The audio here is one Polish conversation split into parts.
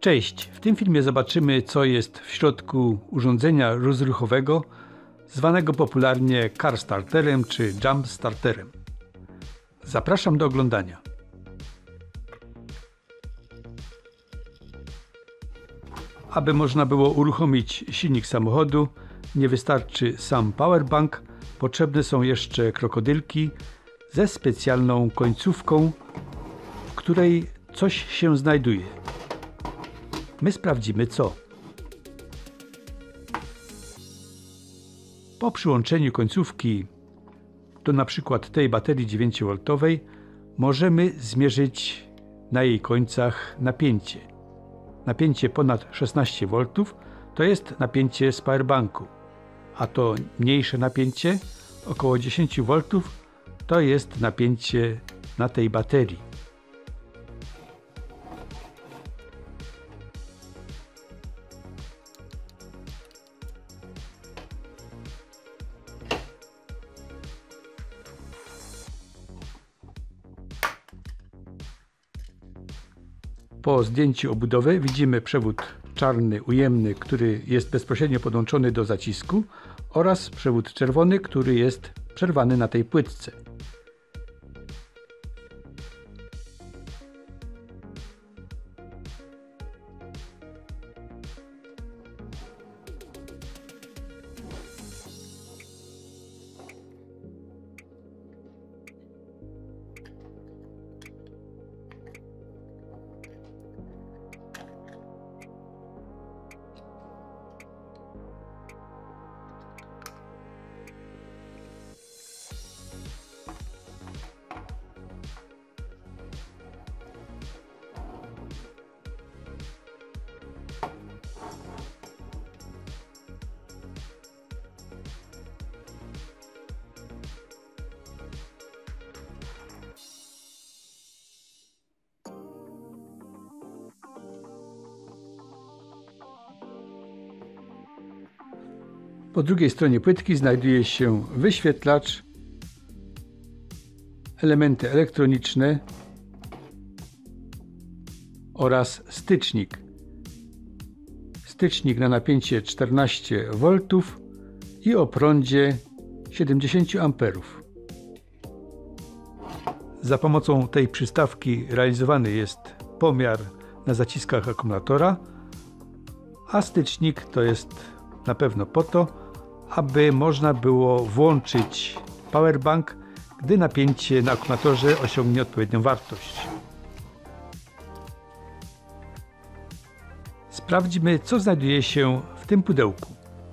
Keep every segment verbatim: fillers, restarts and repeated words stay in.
Cześć! W tym filmie zobaczymy, co jest w środku urządzenia rozruchowego zwanego popularnie car starterem czy jump starterem. Zapraszam do oglądania. Aby można było uruchomić silnik samochodu, nie wystarczy sam powerbank, potrzebne są jeszcze krokodylki ze specjalną końcówką, w której coś się znajduje. My sprawdzimy co. Po przyłączeniu końcówki do na przykład tej baterii dziewięciowoltowej możemy zmierzyć na jej końcach napięcie. Napięcie ponad szesnaście woltów to jest napięcie z powerbanku, a to mniejsze napięcie, około dziesięć woltów, to jest napięcie na tej baterii. Po zdjęciu obudowy widzimy przewód czarny ujemny, który jest bezpośrednio podłączony do zacisku, oraz przewód czerwony, który jest przerwany na tej płytce. Po drugiej stronie płytki znajduje się wyświetlacz, elementy elektroniczne oraz stycznik. Stycznik na napięcie czternaście woltów i o prądzie siedemdziesiąt amperów. Za pomocą tej przystawki realizowany jest pomiar na zaciskach akumulatora, a stycznik to jest na pewno po to, aby można było włączyć powerbank, gdy napięcie na akumulatorze osiągnie odpowiednią wartość. Sprawdźmy, co znajduje się w tym pudełku.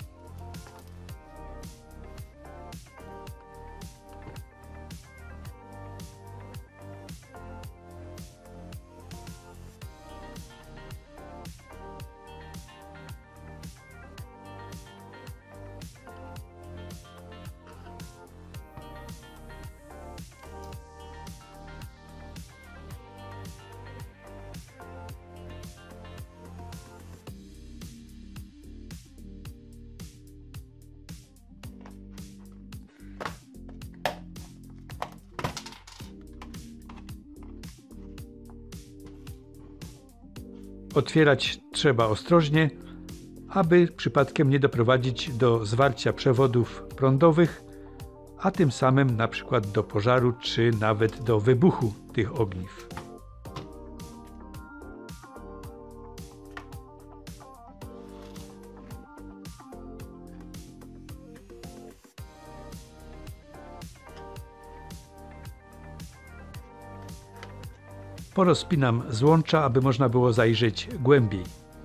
Otwierać trzeba ostrożnie, aby przypadkiem nie doprowadzić do zwarcia przewodów prądowych, a tym samym na przykład do pożaru czy nawet do wybuchu tych ogniw. Porozpinam złącza, aby można było zajrzeć głębiej.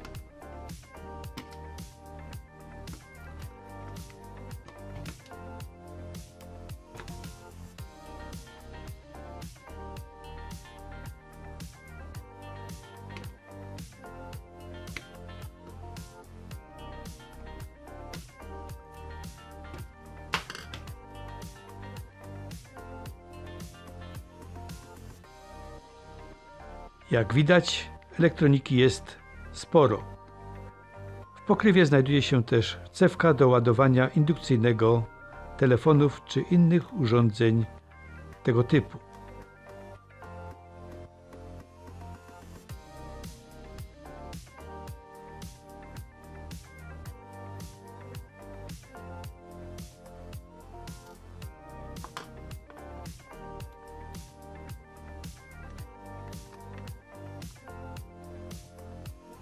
Jak widać, elektroniki jest sporo. W pokrywie znajduje się też cewka do ładowania indukcyjnego telefonów czy innych urządzeń tego typu.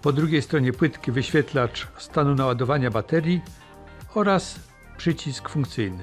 Po drugiej stronie płytki wyświetlacz stanu naładowania baterii oraz przycisk funkcyjny.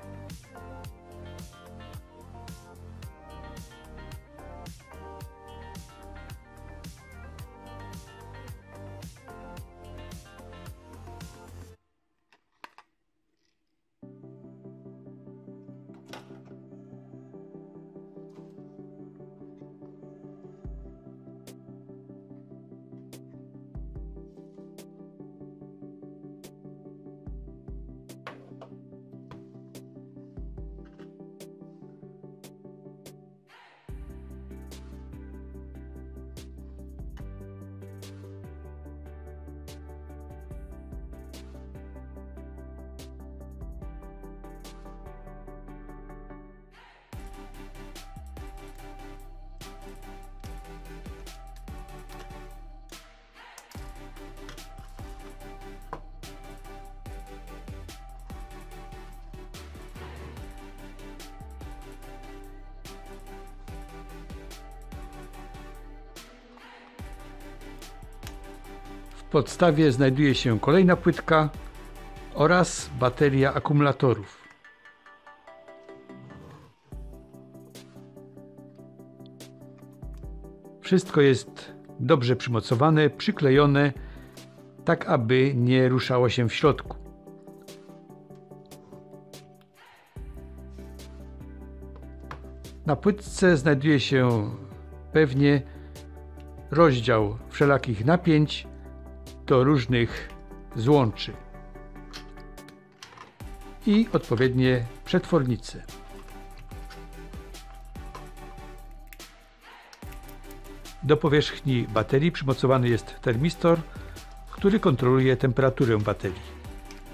W podstawie znajduje się kolejna płytka oraz bateria akumulatorów. Wszystko jest dobrze przymocowane, przyklejone, tak aby nie ruszało się w środku. Na płytce znajduje się pewnie rozdział wszelakich napięć do różnych złączy i odpowiednie przetwornice. Do powierzchni baterii przymocowany jest termistor, który kontroluje temperaturę baterii.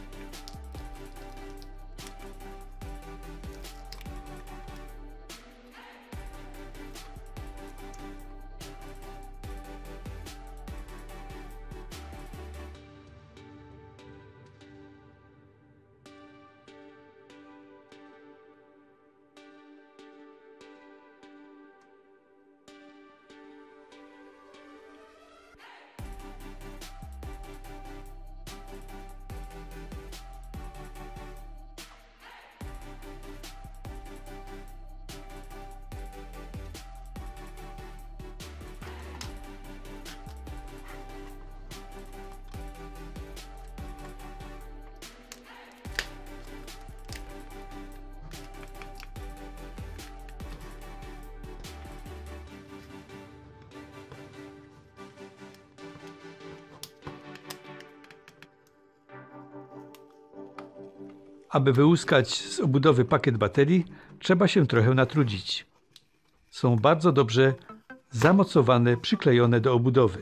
Aby wyłuskać z obudowy pakiet baterii, trzeba się trochę natrudzić. Są bardzo dobrze zamocowane, przyklejone do obudowy.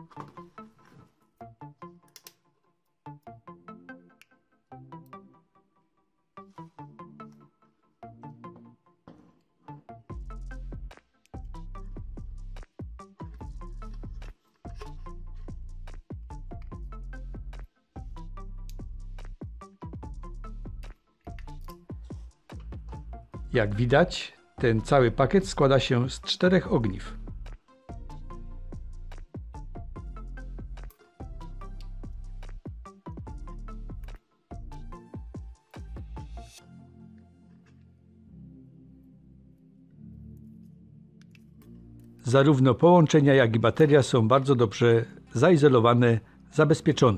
Jak widać, ten cały pakiet składa się z czterech ogniw. Zarówno połączenia, jak i bateria są bardzo dobrze zaizolowane, zabezpieczone.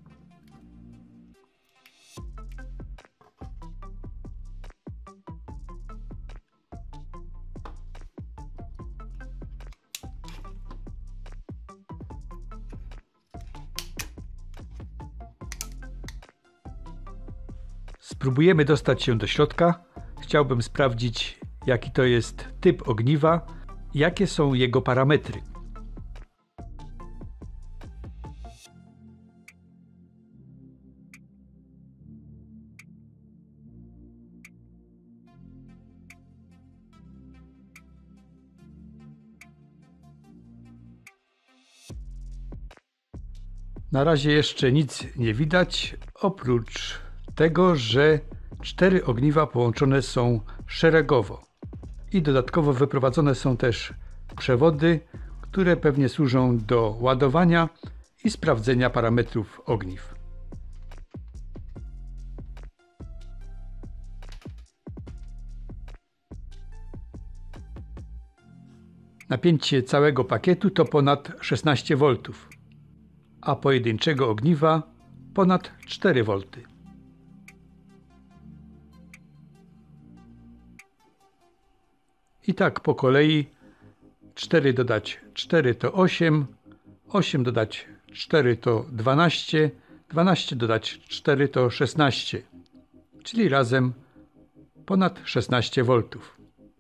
Spróbujemy dostać się do środka. Chciałbym sprawdzić, jaki to jest typ ogniwa, jakie są jego parametry. Na razie jeszcze nic nie widać, oprócz tego, że cztery ogniwa połączone są szeregowo i dodatkowo wyprowadzone są też przewody, które pewnie służą do ładowania i sprawdzenia parametrów ogniw. Napięcie całego pakietu to ponad szesnaście woltów, a pojedynczego ogniwa ponad cztery wolty. I tak po kolei cztery dodać cztery to osiem, osiem dodać cztery to dwanaście, dwanaście dodać cztery to szesnaście, czyli razem ponad szesnaście woltów.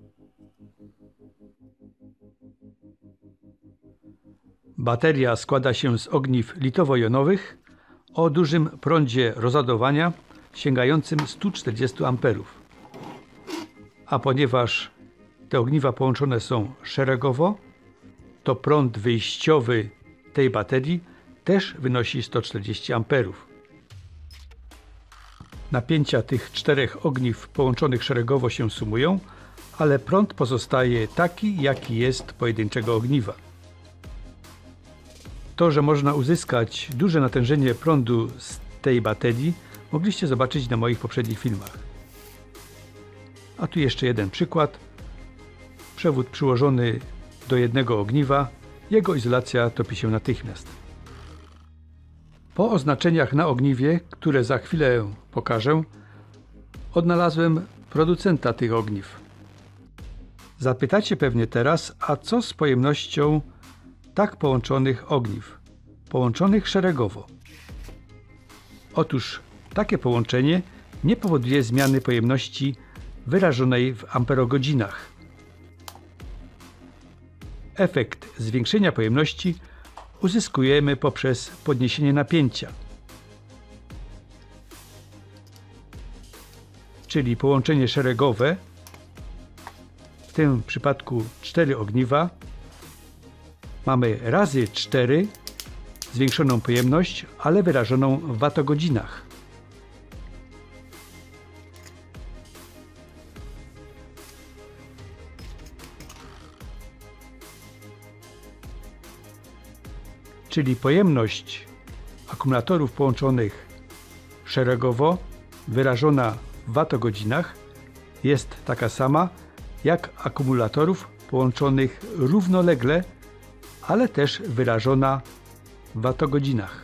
Bateria składa się z ogniw litowo-jonowych o dużym prądzie rozładowania sięgającym stu czterdziestu amperów. A ponieważ te ogniwa połączone są szeregowo, to prąd wyjściowy tej baterii też wynosi sto czterdzieści amperów. Napięcia tych czterech ogniw połączonych szeregowo się sumują, ale prąd pozostaje taki, jaki jest pojedynczego ogniwa. To, że można uzyskać duże natężenie prądu z tej baterii, mogliście zobaczyć na moich poprzednich filmach. A tu jeszcze jeden przykład. Przewód przyłożony do jednego ogniwa, jego izolacja topi się natychmiast. Po oznaczeniach na ogniwie, które za chwilę pokażę, odnalazłem producenta tych ogniw. Zapytacie pewnie teraz, a co z pojemnością tak połączonych ogniw, połączonych szeregowo? Otóż takie połączenie nie powoduje zmiany pojemności wyrażonej w amperogodzinach. Efekt zwiększenia pojemności uzyskujemy poprzez podniesienie napięcia. Czyli połączenie szeregowe, w tym przypadku cztery ogniwa, mamy razy cztery zwiększoną pojemność, ale wyrażoną w watogodzinach. Czyli pojemność akumulatorów połączonych szeregowo, wyrażona w watogodzinach, jest taka sama jak akumulatorów połączonych równolegle, ale też wyrażona w watogodzinach.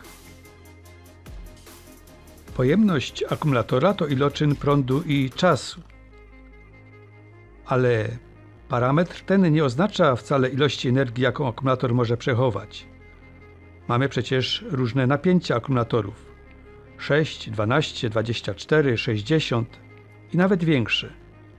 Pojemność akumulatora to iloczyn prądu i czasu, ale parametr ten nie oznacza wcale ilości energii, jaką akumulator może przechować. Mamy przecież różne napięcia akumulatorów: sześć, dwanaście, dwadzieścia cztery, sześćdziesiąt i nawet większe.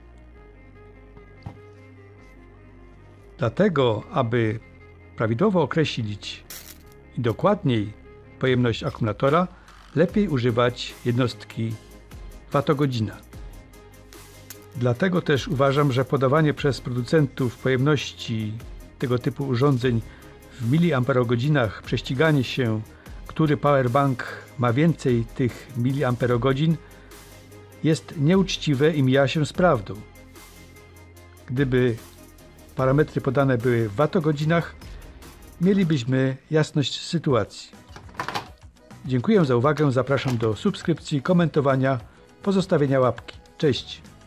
Dlatego, aby prawidłowo określić i dokładniej pojemność akumulatora, lepiej używać jednostki watogodzina. Dlatego też uważam, że podawanie przez producentów pojemności tego typu urządzeń w miliamperogodzinach, prześciganie się, który powerbank ma więcej tych miliamperogodzin, jest nieuczciwe i mija się z prawdą. Gdyby parametry podane były w watogodzinach, mielibyśmy jasność sytuacji. Dziękuję za uwagę, zapraszam do subskrypcji, komentowania, pozostawienia łapki. Cześć!